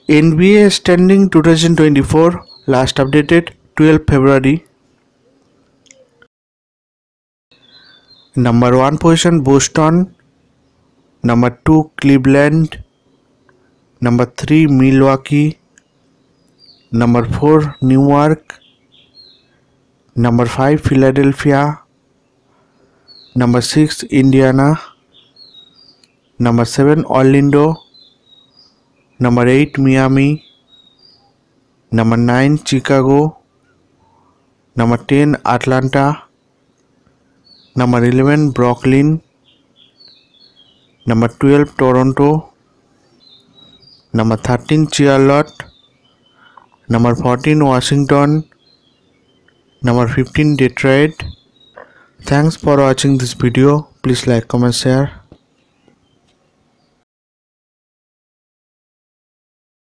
NBA standing 2024 last updated 12 February. Number 1 position Boston, number 2 Cleveland, number 3 Milwaukee, number 4 Newark, number 5 Philadelphia, number 6 Indiana, number 7 Orlando, number 8 Miami, number 9 Chicago, number 10 Atlanta, number 11 Brooklyn, number 12 Toronto, number 13 Charlotte, number 14 Washington, number 15 Detroit. Thanks for watching this video. Please like, comment, share.